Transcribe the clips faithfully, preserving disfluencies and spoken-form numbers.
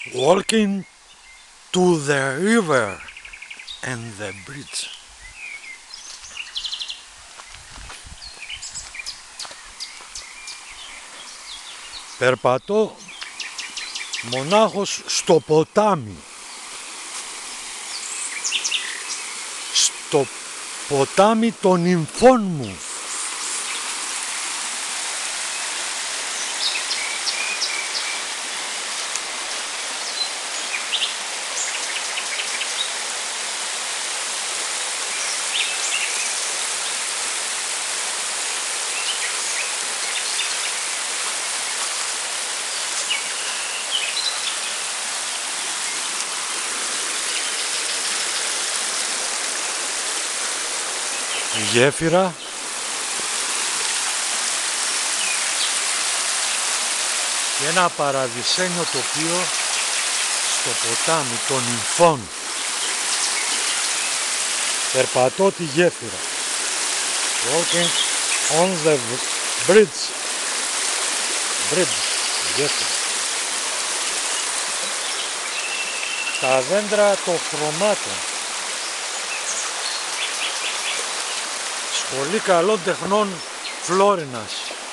Walking to the river and the bridge. Περπατώ μονάχος στο ποτάμι. Στο ποτάμι των νυμφών μου. Η γέφυρα και ένα παραδεισένιο τοπίο στο ποτάμι των νυμφών. Περπατώ τη γέφυρα. Walking on the bridge. Bridge, γέφυρα. Τα δέντρα των χρωμάτων. Σχολή καλών τεχνών Φλόρινας.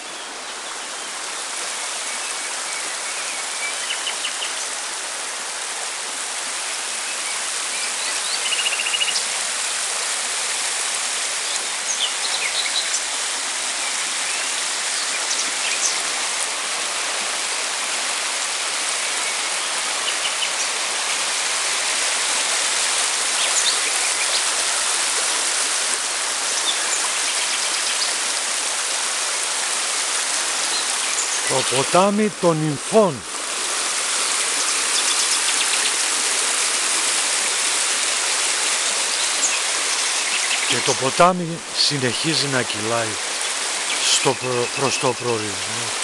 Το ποτάμι των νυμφών. Και το ποτάμι συνεχίζει να κυλάει στο προ... προς το προορισμό.